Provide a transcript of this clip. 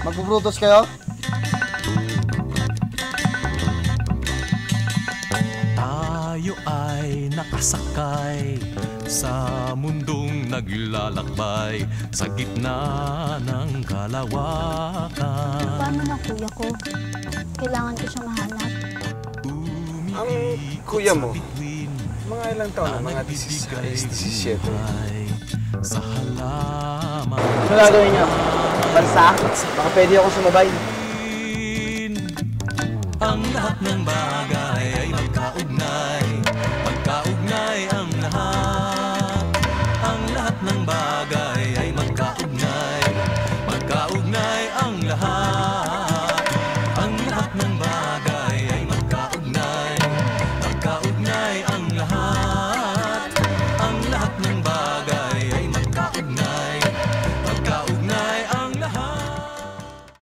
Magpo-Brutus kayo? Tayo ay nakasakay sa mundong naglalakbay sa gitna ng kalawakan. Paano na kuya ko? Kailangan ko siya mahanap. Ang kuya mo, mga ilang taon na? Mga 16, 17. Sa halaman. Ano gagawin niyo? Bansa? Baka pwede ako sumabay. Ang lahat ng bahay